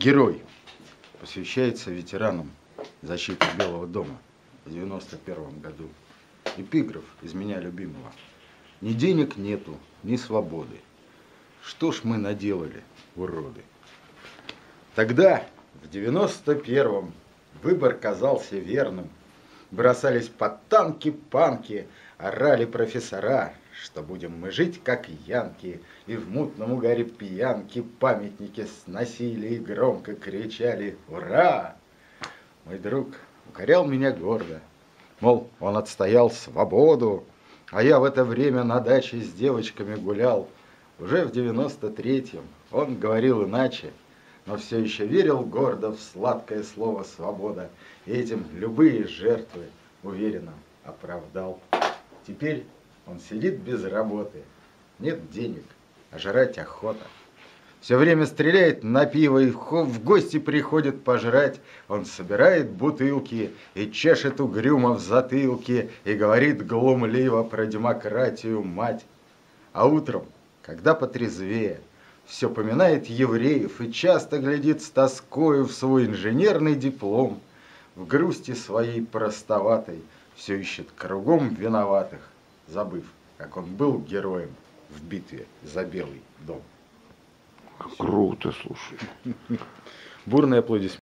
Герой посвящается ветеранам защиты Белого дома в 91 году. Эпиграф из меня любимого. Ни денег нету, ни свободы. Что ж мы наделали, уроды? Тогда, в 91-м, выбор казался верным. Бросались под танки панки, орали профессора, что будем мы жить, как янки, и в мутном угаре пьянки памятники сносили и громко кричали «Ура!». Мой друг укорял меня гордо, мол, он отстоял свободу, а я в это время на даче с девочками гулял. Уже в 93-м он говорил иначе, но все еще верил гордо в сладкое слово «свобода», и этим любые жертвы уверенно оправдал. Теперь он сидит без работы, нет денег, а жрать охота. Все время стреляет на пиво и в гости приходит пожрать. Он собирает бутылки и чешет угрюмо в затылке и говорит глумливо про демократию, мать. А утром, когда потрезвее, все поминает евреев и часто глядит с тоскою в свой инженерный диплом. В грусти своей простоватой все ищет кругом виноватых, забыв, как он был героем в битве за Белый дом. Круто, слушай. Бурные аплодисменты.